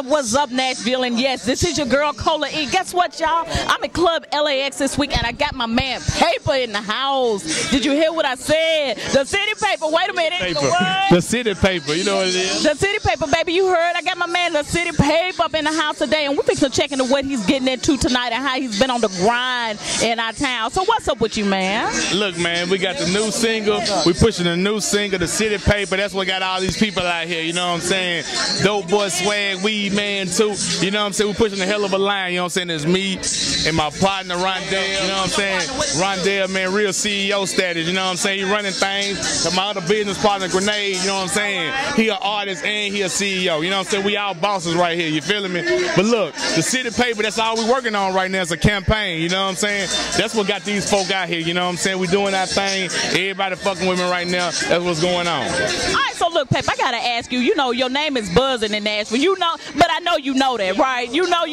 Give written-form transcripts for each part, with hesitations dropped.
what's up, Nashville? And yes, this is your girl, Cola E. Guess what, y'all? I'm at Club LAX this week, and I got my man Paper in the house. Did you hear what I said? The City Paper. Wait a minute. Paper. The City Paper. You know what it is? The City Paper, baby. You heard? I got my man, the City Paper, up in the house today, and we're fixing to check into what he's getting into tonight and how he's been on the grind in our town. So what's up with you, man? Look, man, we got the new single. We pushing the new single, the City Paper. That's what got all these people out here. You know what I'm saying? Dope boy swag, weed man too. You know what I'm saying? We pushing a hell of a line. You know what I'm saying? There's me and my partner Rondell. You know what I'm saying? Rondell, man, real CEO status. You know what I'm saying? He running things. And my other business partner Grenade. You know what I'm saying? He an artist and he a CEO. You know what I'm saying? We all bosses right here. You feeling me? But look, the City Paper. That's all we working on right now. It's a campaign. You know what I'm saying? That's what got these folk out here. You know what I'm saying? We doing our thing. Everybody fucking with me right now. That's what's going on. All right, so look, Pep, I gotta ask you. You know, your name is buzzing in Nashville. You know, but I know you know that, right? You know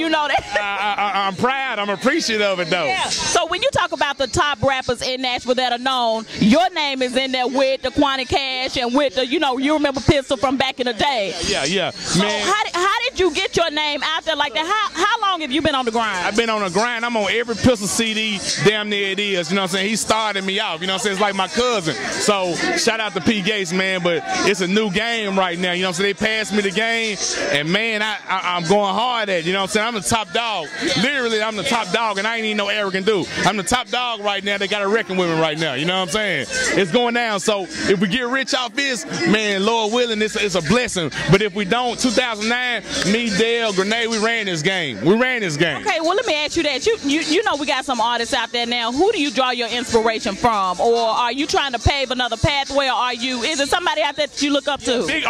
that. I'm proud. I'm appreciative of it, though. Yeah. So when you talk about the top rappers in Nashville that are known, your name is in there with the Quanti Cash and with the, you know, you remember Pistol from back in the day. Yeah. So man, how did you get your name out there like that? How long have you been on the grind? I've been on the grind. I'm on every Pistol CD, damn near it is. You know what I'm saying? He started me off. You know what I'm saying? It's like my cousin. So shout out to P. Gates, man. But it's a new game right now. You know what I'm saying? They passed me the game, and man, I'm going hard at it. You know what I'm saying? I'm the top dog. Literally, I'm the top dog, and I ain't even no arrogant dude. I'm the top dog right now. They got to reckon with me right now. You know what I'm saying? It's going down. So if we get rich off this, man, Lord willing, it's a blessing. But if we don't, 2009, me, Dale, Grenade, we ran this game. We ran this game. Okay, well, let me ask you that. You know we got some artists out there now. Who do you draw your inspiration from? Or are you trying to pave another pathway, or is it somebody out there that you look up to? Big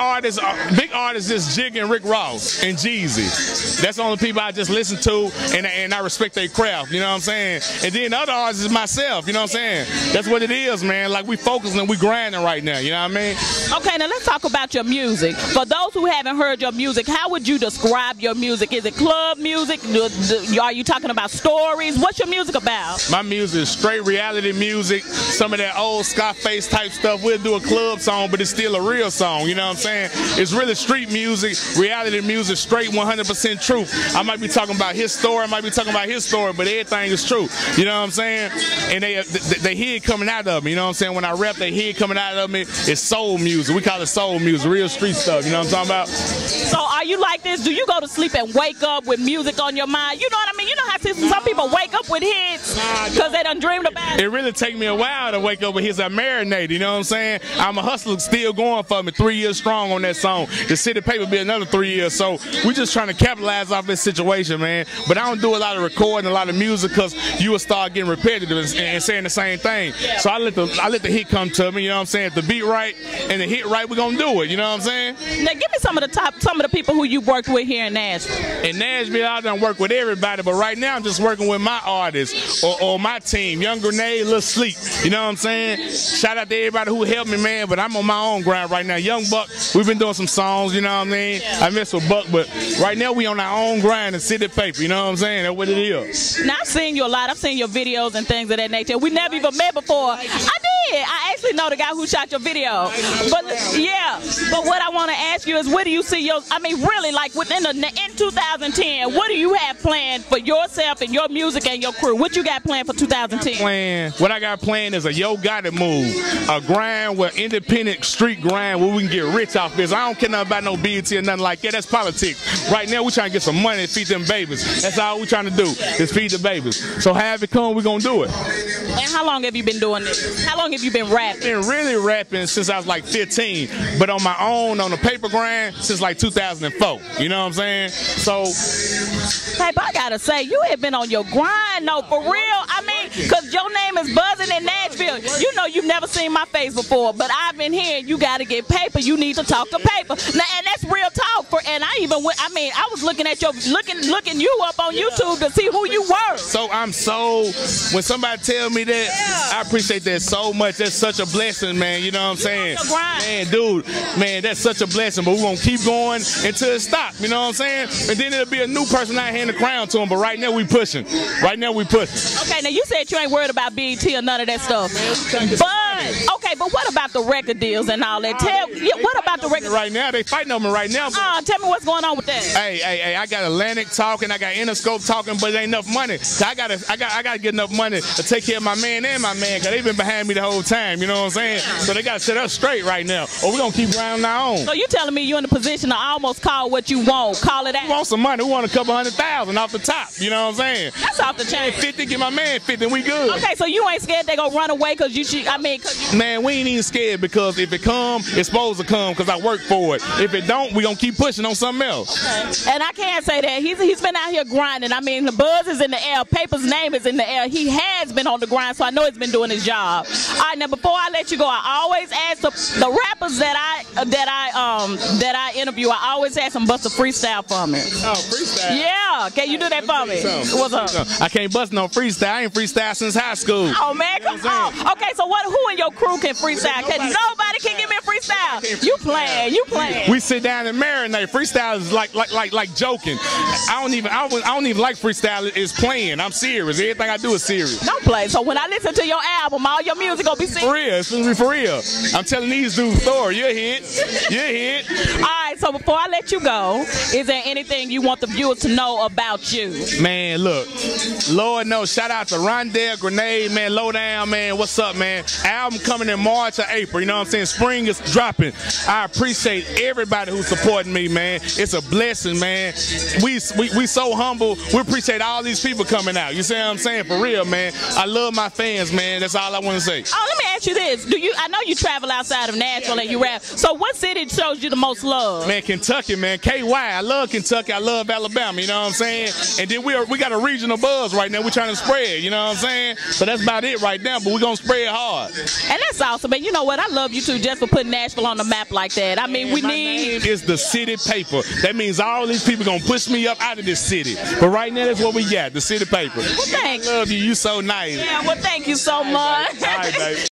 artists is Jig and Rick Ross and Jeezy. That's the only people I just listen to, and I respect their craft, you know what I'm saying? And then other artists is myself, you know what I'm saying? That's what it is, man. Like, we focusing, we grinding right now, you know what I mean? Okay, now let's talk about your music. For those who haven't heard your music, how would you describe your music? Is it club music? Are you talking about stories? What's your music about? My music is straight reality music, some of that old Scarface type stuff. We'll do a club song, but it's still a real song, you know what I'm saying? It's really street music, reality music, straight 100% truth. I might be talking about his story, I might be talking about his story, but everything is true, you know what I'm saying? And they hear it coming out of me, you know what I'm saying? When I rap, they hear it coming out of me. It's soul music. We call it soul music, real street stuff, you know what I'm talking about? So are you like this? Do you go to sleep and wake up with music on your mind? You know what I mean? You know how some people wake up with hits because they done dreamed about it. It really take me a while to wake up with hits. I marinated, you know what I'm saying? I'm a hustler, still going for me, 3 years strong on that song. The City Paper be another 3 years, so we just trying to capitalize off this situation, man. But I don't do a lot of recording, a lot of music, because you will start getting repetitive and saying the same thing. So I let the hit come to me, you know what I'm saying? If the beat right and the hit right, we're gonna do it, you know what I'm saying? Now give me some of the people who you worked with here in Nashville. In Nashville, I done work with everybody, but right now I'm just working with my artists or my team. Young Grenade, Lil Sleep, you know what I'm saying? Shout out to everybody who helped me, man, but I'm on my own grind right now. Young Buck, we've been doing some songs, you know what I mean? Yeah. I mess with Buck, but right now we on our own grind in City Paper, you know what I'm saying? That's what it is. Now I've seen you a lot. I've seen your videos and things of that nature. We never even met before. I did. I actually know the guy who shot your video. But yeah, but what I want to ask you is, where do you see really, like in 2010, what do you have planned for yourself and your music and your crew? What you got planned for 2010? What I got planned is a Yo Gotti move, a grind where independent street grind where we can get rich off this. I don't care nothing about no BET or nothing like that. That's politics. Right now we trying to get some money to feed them babies. That's all we trying to do, is feed the babies. So have it come, we gonna do it. And how long have you been doing this? How long have you been rapping? Been really rapping since I was like 15, but on my own, on the paper grind, since like 2004. You know what I'm saying? So, Paper, I gotta say, you have been on your grind, no, for real. I mean, because your name is buzzing in Nashville. You know you've never seen my face before, but I've been hearing you gotta get paper. You need to talk to Paper. Now, and that's real talk. And I even went, I was looking at looking you up on YouTube to see who you were. So when somebody tell me that, I appreciate that so much. That's such a blessing, man. You know what I'm saying? Man, dude, man, that's such a blessing. But we're gonna keep going until it stops. You know what I'm saying? And then it'll be a new person out hand the crown to him. But right now we pushing. Right now we pushing. Okay, now you said you ain't worried about BET or none of that stuff. but what about the record deals and all that? What about the record? Right now, they fighting over me right now. Tell me what's going on with that. Hey, I got Atlantic talking, I got Interscope talking, but it ain't enough money. So I gotta get enough money to take care of my man and my man, cause they been behind me the whole time. You know what I'm saying? So they gotta set us straight right now, or we gonna keep grinding our own. So you telling me you in the position to almost call what you want, call it out? We want some money. We want a couple $100,000 off the top. You know what I'm saying? That's off the chain. 50, get my man 50, and we good. Okay, so you ain't scared they gonna run away because you should? Man, we ain't even scared because if it come, it's supposed to come because I work for it. If it don't, we gonna keep pushing on something else. Okay. And I can't say that he's been out here grinding. I mean, the buzz is in the air. Paper's name is in the air. He has been on the grind, so I know he's been doing his job. All right, now before I let you go, I always ask the rappers that I interview. I always ask them bust a freestyle for me. Oh, freestyle? Yeah. Can you do that for me? What's up? I can't bust no freestyle. I ain't freestyle since high school. Oh man, come on. Okay, so who in your crew can freestyle? Nobody can give me a freestyle. You playing. We sit down and marinate. Freestyle is like joking. I don't even like freestyle. It's playing. I'm serious. Everything I do is serious. Don't play. So when I listen to your album, all your music gonna be serious. For real. It's gonna be for real. I'm telling these dudes, Thor, you're a hit. You're a hit. All right. So before I let you go, is there anything you want the viewers to know about you? Man, look, Lord knows. Shout out to Rondell Grenade, man. Lowdown, man. What's up, man? Album coming in March or April. You know what I'm saying? Spring is dropping. I appreciate everybody who's supporting me, man. It's a blessing, man. We so humble. We appreciate all these people coming out. You see what I'm saying? For real, man. I love my fans, man. That's all I want to say. Oh, let me ask you this. I know you travel outside of Nashville and you rap. So what city shows you the most love? Man, Kentucky, man. KY. I love Kentucky. I love Alabama. You know what I'm saying? And then we got a regional buzz right now. We're trying to spread. You know what I'm saying? So that's about it right now. But we're gonna spread hard. And that's awesome. And you know what? I love you too, just for putting Nashville on the map like that. I mean, my name is the City Paper. That means all these people gonna push me up out of this city. But right now, that's what we got. The City Paper. Well, thanks. I love you. You so nice. Yeah. Well, thank you so much. All right, baby.